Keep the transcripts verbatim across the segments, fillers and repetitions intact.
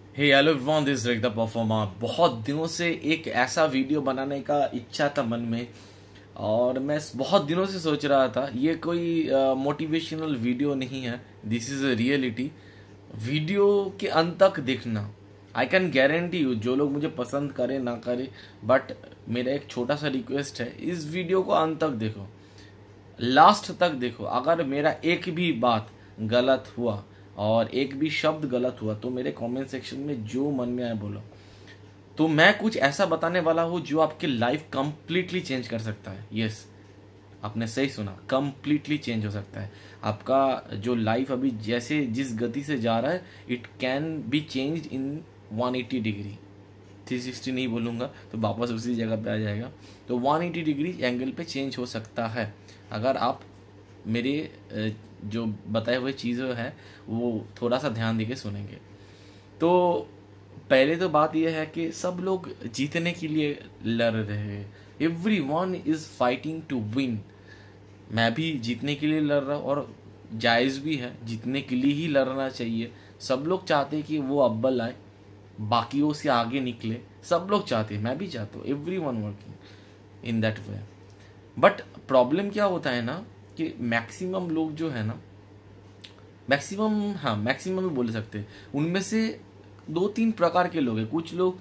Hey hello everyone, this is the performer. बहुत दिनों से एक ऐसा वीडियो बनाने का इच्छा था मन में, और मैं बहुत दिनों से सोच रहा था। ये कोई मोटिवेशनल वीडियो नहीं है, this is a reality. Video के अंत तक देखना। आई कैन गारंटी यू, जो लोग मुझे पसंद करे ना करे, बट मेरा एक छोटा सा रिक्वेस्ट है, इस वीडियो को अंत तक देखो, लास्ट तक देखो। अगर मेरा एक भी बात गलत हुआ और एक भी शब्द गलत हुआ तो मेरे कमेंट सेक्शन में जो मन में आए बोलो। तो मैं कुछ ऐसा बताने वाला हूँ जो आपकी लाइफ कंप्लीटली चेंज कर सकता है। यस, आपने सही सुना, कंप्लीटली चेंज हो सकता है आपका जो लाइफ अभी जैसे जिस गति से जा रहा है, it can be change in one eighty degree. Three sixty नहीं बोलूँगा तो वापस उसी जगह पे आ जाएगा। तो वन एटी डिग्री एंगल पे चेंज हो सकता है अगर आप मेरे जो बताए हुए चीज़ें हैं वो थोड़ा सा ध्यान देके सुनेंगे। तो पहले तो बात यह है कि सब लोग जीतने के लिए लड़ रहे हैं। Every one is fighting to win. मैं भी जीतने के लिए लड़ रहा हूँ, और जायज़ भी है, जीतने के लिए ही लड़ना चाहिए। सब लोग चाहते हैं कि वो अव्वल आए, बाकियों से आगे निकले। सब लोग चाहते हैं, मैं भी चाहता हूँ, every one working in that way. But problem क्या होता है ना कि मैक्सिमम लोग जो है ना, मैक्सिमम हाँ मैक्सिमम भी बोल सकते हैं, उनमें से दो तीन प्रकार के लोग हैं। कुछ लोग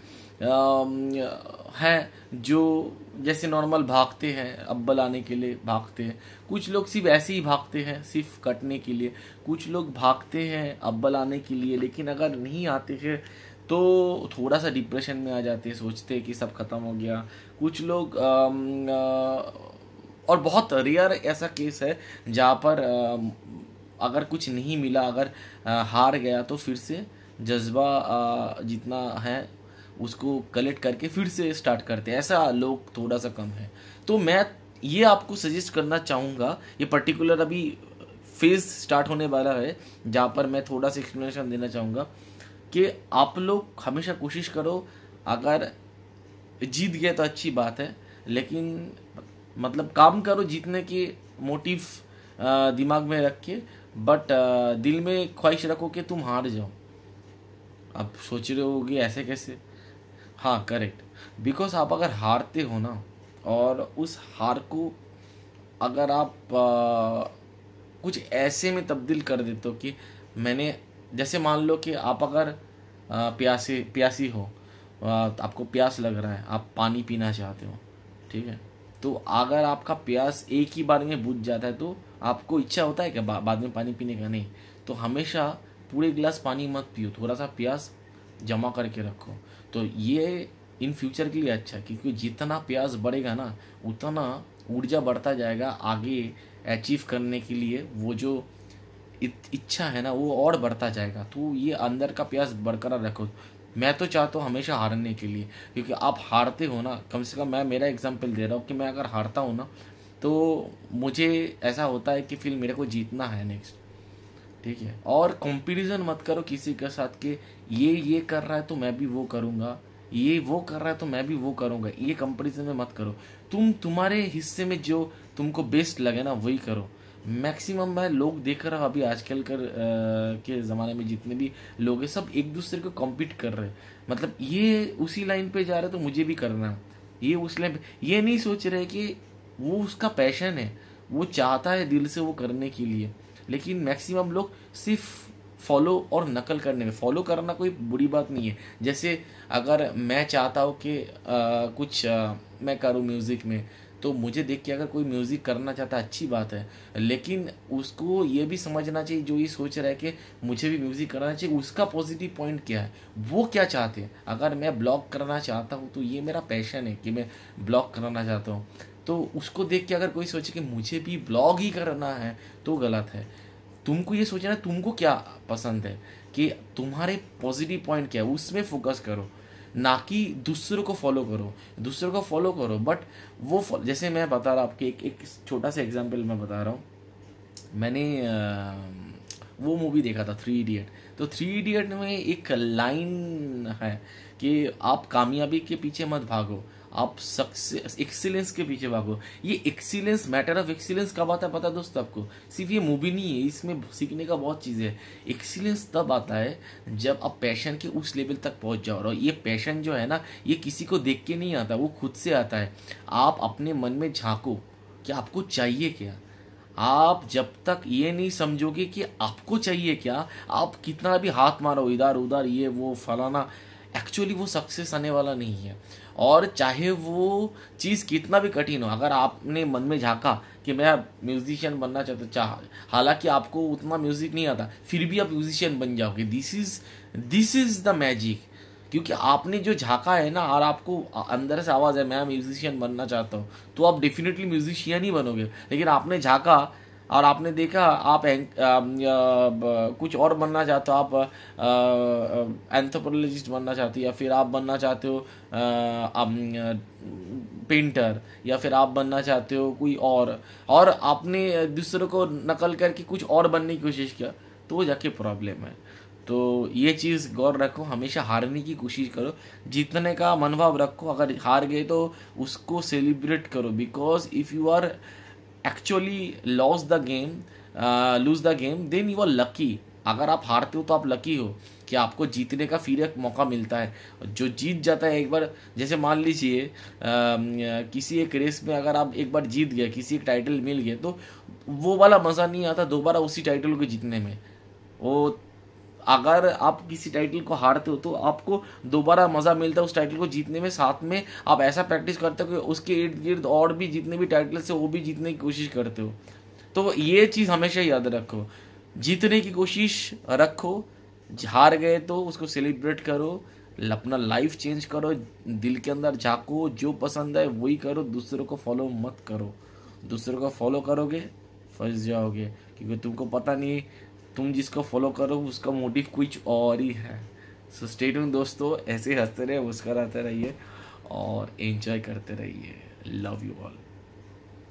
हैं जो जैसे नॉर्मल भागते हैं, अव्वल आने के लिए भागते हैं। कुछ लोग सिर्फ ऐसे ही भागते हैं, सिर्फ कटने के लिए। कुछ लोग भागते हैं अव्वल आने के लिए, लेकिन अगर नहीं आते हैं तो थोड़ा सा डिप्रेशन में आ जाते हैं, सोचते हैं कि सब खत्म हो गया। कुछ लोग अम, अ, और बहुत रेयर ऐसा केस है जहाँ पर अ, अगर कुछ नहीं मिला, अगर अ, हार गया, तो फिर से जज्बा अ, जितना है उसको कलेक्ट करके फिर से स्टार्ट करते हैं। ऐसा लोग थोड़ा सा कम है। तो मैं ये आपको सजेस्ट करना चाहूँगा, ये पर्टिकुलर अभी फेज स्टार्ट होने वाला है जहाँ पर मैं थोड़ा सा एक्सप्लेनेशन देना चाहूँगा कि आप लोग हमेशा कोशिश करो, अगर जीत गए तो अच्छी बात है, लेकिन मतलब काम करो जीतने के मोटिव दिमाग में रख के, बट दिल में ख्वाहिश रखो कि तुम हार जाओ। आप सोच रहे होगे ऐसे कैसे? हाँ, करेक्ट। बिकॉज आप अगर हारते हो ना, और उस हार को अगर आप आ, कुछ ऐसे में तब्दील कर देते हो कि मैंने, जैसे मान लो कि आप अगर आ, प्यासे प्यासी हो, आ, तो आपको प्यास लग रहा है, आप पानी पीना चाहते हो, ठीक है। तो अगर आपका प्यास एक ही बार में बुझ जाता है तो आपको इच्छा होता है कि बा, बाद में पानी पीने का? नहीं। तो हमेशा पूरे गिलास पानी मत पियो, थोड़ा सा प्यास जमा करके रखो। तो ये इन फ्यूचर के लिए अच्छा है, क्योंकि जितना प्यास बढ़ेगा ना, उतना ऊर्जा बढ़ता जाएगा आगे अचीव करने के लिए। वो जो इच्छा है ना, वो और बढ़ता जाएगा। तो ये अंदर का प्यास बरकरार रखो। मैं तो चाहता हूँ हमेशा हारने के लिए, क्योंकि आप हारते हो ना, कम से कम मैं मेरा एग्जांपल दे रहा हूँ कि मैं अगर हारता हूँ ना, तो मुझे ऐसा होता है कि फिर मेरे को जीतना है नेक्स्ट, ठीक है। और कंपैरिजन मत करो किसी के साथ कि ये ये कर रहा है तो मैं भी वो करूँगा, ये वो कर रहा है तो मैं भी वो करूँगा। ये कंपैरिजन में मत करो। तुम तुम्हारे हिस्से में जो तुमको बेस्ट लगे ना, वही करो। मैक्सिमम मैं लोग देख रहा हूँ अभी आजकल कर अ, के ज़माने में जितने भी लोग हैं, सब एक दूसरे को कॉम्पीट कर रहे हैं। मतलब ये उसी लाइन पे जा रहे हैं तो मुझे भी करना है, ये उस लाइन पे। ये नहीं सोच रहे कि वो उसका पैशन है, वो चाहता है दिल से वो करने के लिए। लेकिन मैक्सिमम लोग सिर्फ फॉलो और नकल करने में, फॉलो करना कोई बुरी बात नहीं है। जैसे अगर मैं चाहता हूँ कि अ, कुछ अ, मैं करूँ म्यूज़िक में, तो मुझे देख के अगर कोई म्यूज़िक करना चाहता है, अच्छी बात है। लेकिन उसको ये भी समझना चाहिए, जो ये सोच रहा है कि मुझे भी म्यूज़िक करना चाहिए, उसका पॉजिटिव पॉइंट क्या है, वो क्या चाहते हैं। अगर मैं ब्लॉग करना चाहता हूँ तो ये मेरा पैशन है कि मैं ब्लॉग करना चाहता हूँ। तो उसको देख के अगर कोई सोचे कि मुझे भी ब्लॉग ही करना है, तो गलत है। तुमको ये सोचना है तुमको क्या पसंद है, कि तुम्हारे पॉजिटिव पॉइंट क्या है, उसमें फोकस करो, ना कि दूसरों को फॉलो करो। दूसरों को फॉलो करो, बट वो follow- जैसे मैं बता रहा आपके एक एक छोटा सा एग्जांपल मैं बता रहा हूँ। मैंने अ, वो मूवी देखा था, थ्री इडियट। तो थ्री इडियट में एक लाइन है कि आप कामयाबी के पीछे मत भागो, आप सक्सेस एक्सीलेंस के पीछे भागो। ये एक्सीलेंस, मैटर ऑफ एक्सीलेंस कब आता है पता है दोस्त आपको? सिर्फ ये मूवी नहीं है, इसमें सीखने का बहुत चीज़ है। एक्सीलेंस तब आता है जब आप पैशन के उस लेवल तक पहुंच जाओ। और ये पैशन जो है ना, ये किसी को देख के नहीं आता, वो खुद से आता है। आप अपने मन में झांको कि आपको चाहिए क्या। आप जब तक ये नहीं समझोगे कि आपको चाहिए क्या, आप कितना भी हाथ मारो इधर उधर ये वो फलाना, एक्चुअली वो सक्सेस आने वाला नहीं है। और चाहे वो चीज़ कितना भी कठिन हो, अगर आपने मन में झांका कि मैं म्यूजिशियन बनना चाहता चाह हालांकि आपको उतना म्यूजिक नहीं आता, फिर भी आप म्यूजिशियन बन जाओगे। This is this is the magic. क्योंकि आपने जो झांका है ना, और आपको अंदर से आवाज़ है मैं म्यूजिशियन बनना चाहता हूँ, तो आप डेफिनेटली म्यूजिशियन ही बनोगे। लेकिन आपने झांका और आपने देखा आप एंक- आ, आ, ब- कुछ और बनना चाहते हो, आप एंथ्रोपोलॉजिस्ट बनना चाहते हो, या फिर आप बनना चाहते हो पेंटर, या फिर आप बनना चाहते हो कोई और और आपने दूसरों को नकल करके कुछ और बनने की कोशिश किया, तो वो जाके प्रॉब्लम है। तो ये चीज़ गौर रखो, हमेशा हारने की कोशिश करो, जीतने का मनोभाव रखो। अगर हार गए तो उसको सेलिब्रेट करो, because if you are actually loss the game lose the game then you are lucky. अगर आप हारते हो तो आप लकी हो कि आपको जीतने का फिर एक मौका मिलता है। जो जीत जाता है एक बार, जैसे मान लीजिए अ, किसी एक रेस में अगर आप एक बार जीत गए, किसी एक टाइटल मिल गए, तो वो वाला मज़ा नहीं आता दोबारा उसी टाइटल को जीतने में। वो अगर आप किसी टाइटल को हारते हो तो आपको दोबारा मज़ा मिलता है उस टाइटल को जीतने में। साथ में आप ऐसा प्रैक्टिस करते हो कि उसके इर्द गिर्द और भी जितने भी टाइटल से वो भी जीतने की कोशिश करते हो। तो ये चीज़ हमेशा याद रखो, जीतने की कोशिश रखो, हार गए तो उसको सेलिब्रेट करो, अपना लाइफ चेंज करो, दिल के अंदर झाँको, जो पसंद है वही करो, दूसरों को फॉलो मत करो। दूसरों को फॉलो करोगे फंस जाओगे, क्योंकि तुमको पता नहीं तुम जिसको फॉलो करो उसका मोटिव कुछ और ही है। सो स्टे ट्यून दोस्तों, ऐसे हंसते रहिए, मुस्कुराते रहिए और एंजॉय करते रहिए। Love you all.